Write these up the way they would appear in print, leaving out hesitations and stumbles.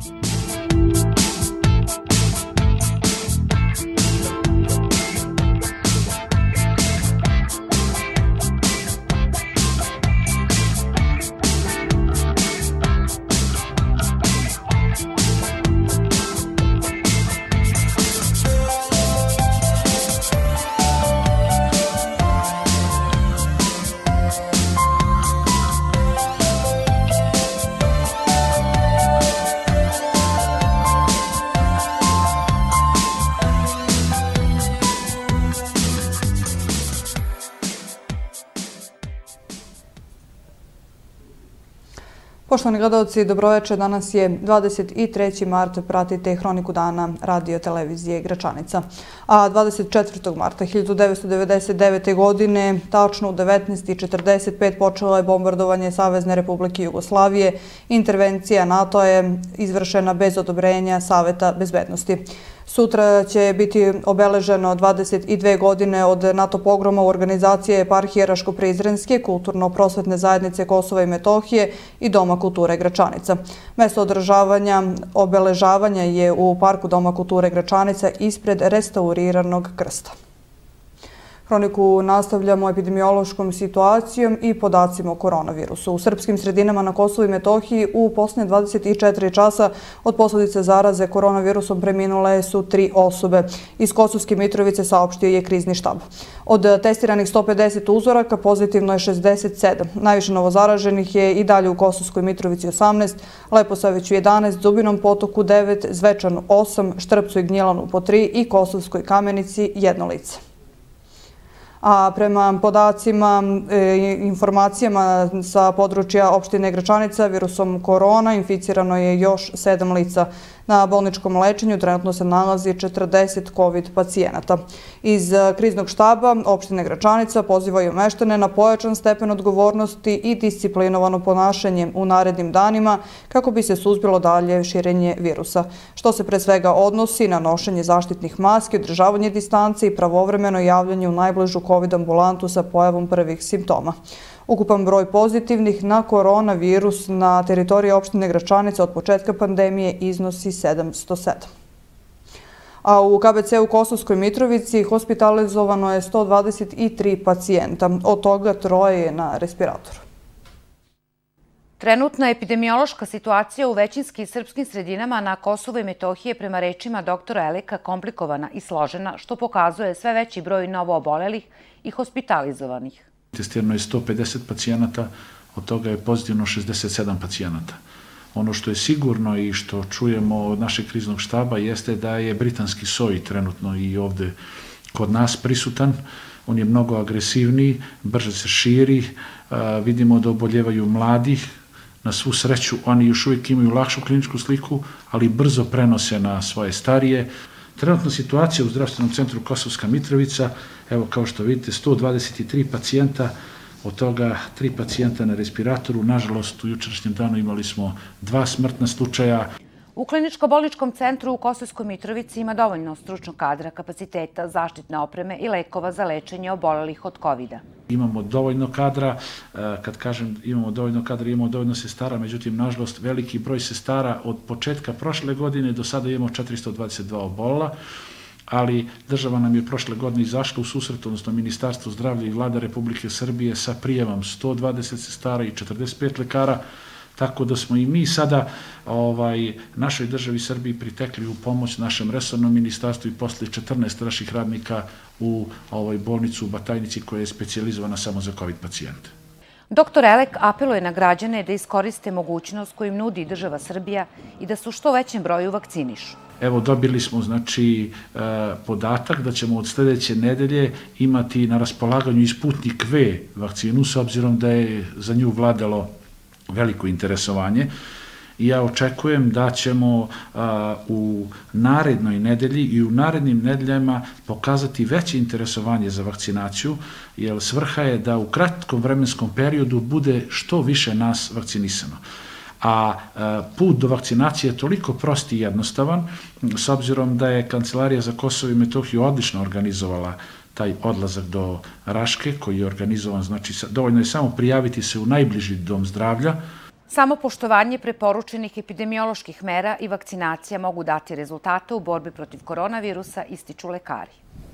Poštovani gledalci, dobroveče. Danas je 23. mart, pratite Hroniku dana radio televizije Gračanica. A 24. marta 1999. godine, tačno u 19:45, počelo je bombardovanje Savezne Republike Jugoslavije. Intervencija NATO je izvršena bez odobrenja Saveta bezbednosti. Sutra će biti obeleženo 22 godine od NATO pogroma u organizacije Eparhije Raško-Prizrenske, Kulturno-prosvetne zajednice Kosova i Metohije i Doma kulture Gračanica. Mesto održavanja obeležavanja je u Parku Doma kulture Gračanica ispred restauriranog krsta. Hroniku nastavljamo epidemiološkom situacijom i podacima o koronavirusu. U srpskim sredinama na Kosovu i Metohiji u posljednje 24 časa od posljedice zaraze koronavirusom preminule su 3 osobe. Iz Kosovske Mitrovice saopštio je krizni štab. Od testiranih 150 uzoraka pozitivno je 67. Najviše novozaraženih je i dalje u Kosovskoj Mitrovici 18, Leposaviću 11, Zubinom Potoku 9, Zvečanu 8, Štrpcu i Gnjilanu po 3 i Kosovskoj Kamenici 1 lice. A prema podacima i informacijama sa područja opštine Gračanica virusom korona inficirano je još 7 lica. Na bolničkom lečenju trenutno se nalazi 40 COVID pacijenata. Iz kriznog štaba opštine Gračanica pozivaju meštane na pojačan stepen odgovornosti i disciplinovano ponašanje u narednim danima kako bi se suzbilo dalje širenje virusa, što se pre svega odnosi na nošenje zaštitnih maski, održavanje distance i pravovremeno javljanje u najbližu COVID ambulantu sa pojavom prvih simptoma. Ukupan broj pozitivnih na koronavirus na teritoriji opštine Gračanica od početka pandemije iznosi 707. A u KBC u Kosovskoj Mitrovici hospitalizovano je 123 pacijenta, od toga 3 je na respiratoru. Trenutna epidemiološka situacija u većinskim srpskim sredinama na Kosovu i Metohiji je prema rečima doktora Eleka komplikovana i složena, što pokazuje sve veći broj novoobolelih i hospitalizovanih. Testirano je 150 pacijenata, od toga je pozitivno 67 pacijenata. Ono što je sigurno i što čujemo od našeg kriznog štaba jeste da je britanski soj trenutno i ovde kod nas prisutan. On je mnogo agresivniji, brže se širi, vidimo da oboljevaju mladih. Na svu sreću oni još uvijek imaju lakšu kliničku sliku, ali brzo prenose na svoje starije. Trenutna situacija u zdravstvenom centru Kosovska Mitrovica, evo kao što vidite, 123 pacijenta, od toga 3 pacijenta na respiratoru. Nažalost, u jučerašnjem danu imali smo 2 smrtna slučaja. U kliničko-bolničkom centru u Kosovskoj Mitrovici ima dovoljno stručnog kadra, kapaciteta, zaštitne opreme i lekova za lečenje obolelih od COVID-a. Imamo dovoljno kadra, kad kažem imamo dovoljno kadra, imamo dovoljno sestara, međutim, nažalost, veliki broj sestara od početka prošle godine do sada imamo 422 obolela, ali država nam je prošle godine izašla u susret, odnosno Ministarstvo zdravlja i Vlada Republike Srbije sa prijavom 120 sestara i 45 lekara, tako da smo i mi sada našoj državi Srbiji pritekli u pomoć našem resornom ministarstvu i posle 14 naših radnika u bolnicu u Batajnici koja je specijalizovana samo za COVID pacijente. Doktor Elek apeluje na građane da iskoriste mogućnost koju im nudi država Srbija i da su što većem broju vakcinišu. Evo, dobili smo podatak da ćemo od sljedeće nedelje imati na raspolaganju i Sputnik V vakcinu, s obzirom da je za nju vladalo veliko interesovanje. I ja očekujem da ćemo u narednoj nedelji i u narednim nedeljama pokazati veće interesovanje za vakcinaciju, jer svrha je da u kratkom vremenskom periodu bude što više nas vakcinisano. A put do vakcinacije je toliko prost i jednostavan, s obzirom da je Kancelarija za Kosovo i Metohiju odlično organizovala taj odlazak do Raške, koji je organizovan, znači dovoljno je samo prijaviti se u najbliži dom zdravlja. Samo poštovanje preporučenih epidemioloških mera i vakcinacija mogu dati rezultate u borbi protiv koronavirusa, ističu lekari.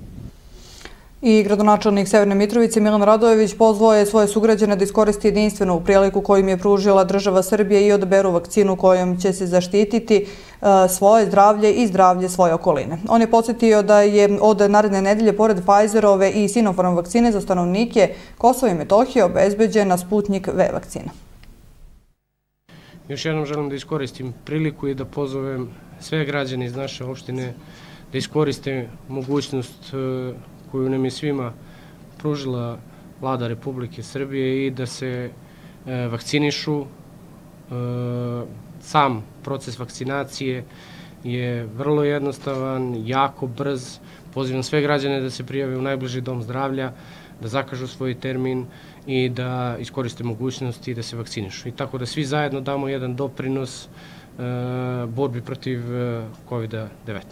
I gradonačelnik Severne Mitrovice Milan Radojević pozvao je svoje sugrađane da iskoristi jedinstvenu priliku koju im je pružila država Srbije i odaberu vakcinu kojom će se zaštititi svoje zdravlje i zdravlje svoje okoline. On je podsjetio da je od naredne nedelje pored Pfizerove i Sinopharm vakcine za stanovnike Kosova i Metohije obezbeđena Sputnik V vakcina. Još jednom želim da iskoristim priliku i da pozovem sve građane iz naše opštine da iskoriste mogućnost koju nam je svima pružila Vlada Republike Srbije i da se vakcinišu. Sam proces vakcinacije je vrlo jednostavan, jako brz. Pozivam sve građane da se prijave u najbliži dom zdravlja, da zakažu svoj termin i da iskoriste mogućnosti da se vakcinišu. I tako da svi zajedno damo jedan doprinos borbi protiv COVID-19.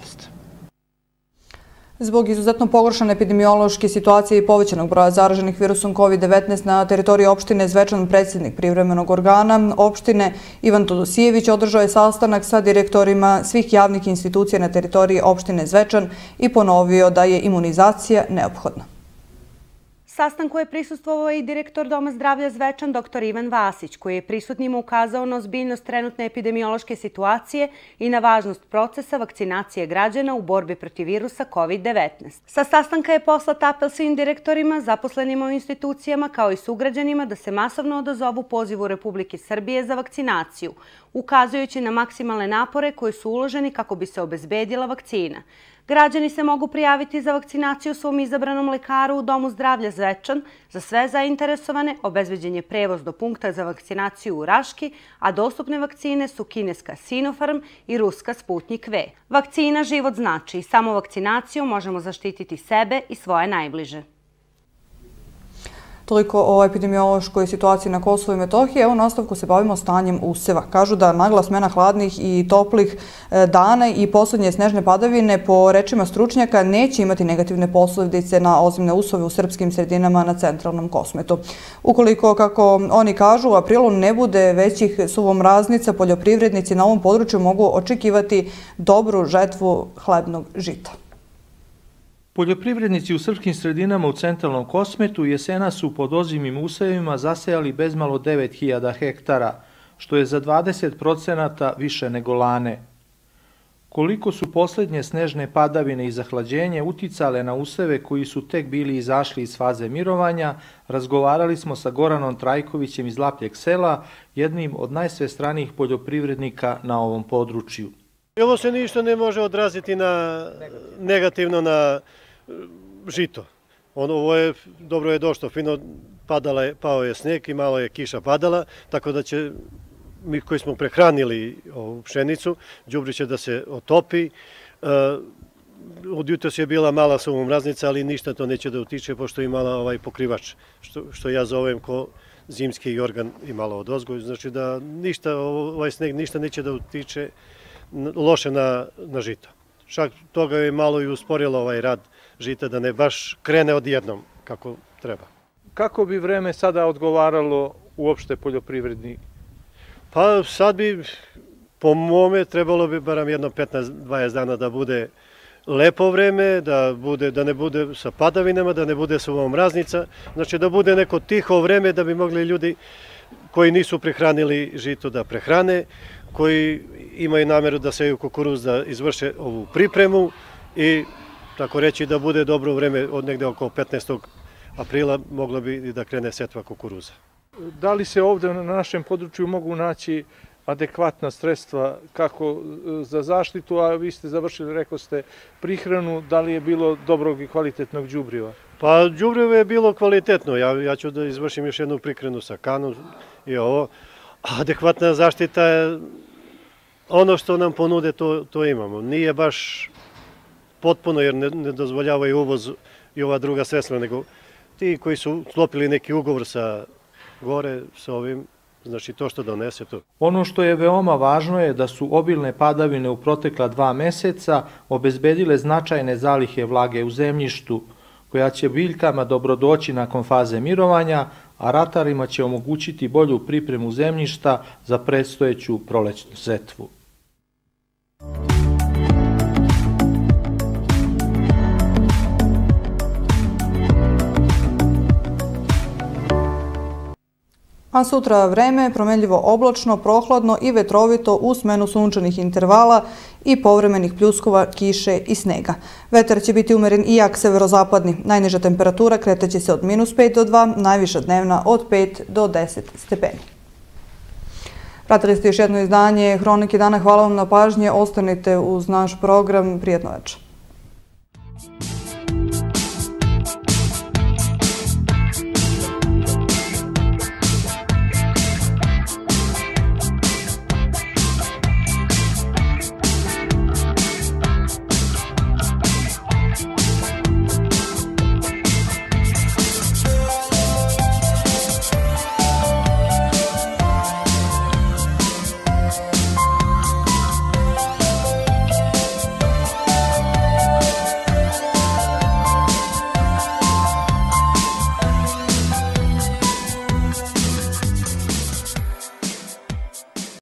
Zbog izuzetno pogoršane epidemiološke situacije i povećanog broja zaraženih virusom COVID-19 na teritoriji opštine Zvečan, predsjednik privremenog organa opštine Ivan Todosijević održao je sastanak sa direktorima svih javnih institucija na teritoriji opštine Zvečan i ponovio da je imunizacija neophodna. Sastanku je prisustvovao i direktor Doma zdravlja Zvečan, dr. Ivan Vasić, koji je prisutnima ukazao na ozbiljnost trenutne epidemiološke situacije i na važnost procesa vakcinacije građana u borbi protiv virusa COVID-19. Sa sastanka je poslat apel svim direktorima, zaposlenima u institucijama, kao i sugrađanima da se masovno odazovu pozivu Republike Srbije za vakcinaciju, ukazujući na maksimalne napore koji su uloženi kako bi se obezbedila vakcina. Građani se mogu prijaviti za vakcinaciju svom izabranom lekaru u Domu zdravlja Zvečan. Za sve zainteresovane obezbeđen je prevoz do punkta za vakcinaciju u Raški, a dostupne vakcine su kineska Sinopharm i ruska Sputnik V. Vakcina život znači i samo vakcinacijom možemo zaštititi sebe i svoje najbliže. Toliko o epidemiološkoj situaciji na Kosovu i Metohiji. Evo, nastavku se bavimo stanjem useva. Kažu da nagla smena hladnih i toplih dana i poslednje snežne padavine, po rečima stručnjaka, neće imati negativne posledice na ozimne usove u srpskim sredinama na centralnom Kosmetu. Ukoliko, kako oni kažu, u aprilu ne bude većih suvomraznica, poljoprivrednici na ovom području mogu očekivati dobru žetvu hlebnog žita. Poljoprivrednici u srpskim sredinama u centralnom Kosmetu jesena su pod ozimim usevima zasejali bezmalo 9000 hektara, što je za 20% više nego lane. Koliko su poslednje snežne padavine i zahlađenje uticale na useve koji su tek bili izašli iz faze mirovanja, razgovarali smo sa Goranom Trajkovićem iz Lapljeg sela, jednim od najsvestranijih poljoprivrednika na ovom području. Ovo se ništa ne može odraziti negativno na žito. Ovo je, dobro je došlo, fino pao je sneg i malo je kiša padala, tako da će mi koji smo prehranili ovu pšenicu, đubrić će da se otopi. Od jutros je bila mala suvomraznica, ali ništa to neće da utiče, pošto je imala ovaj pokrivač, što ja zovem ko zimski organ i malo odozgo. Znači da ništa, ovaj sneg ništa neće da utiče loše na žito. Čak toga je malo i usporilo ovaj rad žita, da ne baš krene odjednom kako treba. Kako bi vreme sada odgovaralo uopšte poljoprivredni? Pa sad bi, po mome, trebalo bi baram jedno 15-20 dana da bude lepo vreme, da ne bude sa padavinama, da ne bude suvomraznica, znači da bude neko tiho vreme da bi mogli ljudi koji nisu prehranili žito da prehrane, koji imaju nameru da seju kukuruz da izvrše ovu pripremu i tako reći da bude dobro vreme od negde oko 15. aprila moglo bi i da krene setva kukuruza. Da li se ovde na našem području mogu naći adekvatna sredstva kako za zaštitu, a vi ste završili, rekao ste, prihranu, da li je bilo dobrog i kvalitetnog đubriva? Pa đubrivo je bilo kvalitetno, ja ću da izvršim još jednu prihranu sa kanom i ovo. Adekvatna zaštita je ono što nam ponude, to imamo. Nije baš potpuno jer ne dozvoljavaju uvoz i ova druga sredstva, nego ti koji su sklopili neki ugovor sa gore, sa ovim, znači to što donese to. Ono što je veoma važno je da su obilne padavine u protekla 2 meseca obezbedile značajne zalihe vlage u zemljištu, koja će biljkama dobrodoći nakon faze mirovanja, a ratarima će omogućiti bolju pripremu zemljišta za predstojeću prolećnu setvu. A sutra vreme promenljivo oblačno, prohladno i vetrovito u smenu sunčanih intervala i povremenih pljuskova, kiše i snega. Vetar će biti umeren i jak severozapadni. Najniža temperatura kretaće se od -5 do 2, najviša dnevna od 5 do 10 stepeni. Pratili ste još jedno izdanje Hronike dana. Hvala vam na pažnje. Ostanite uz naš program. Prijetno večer.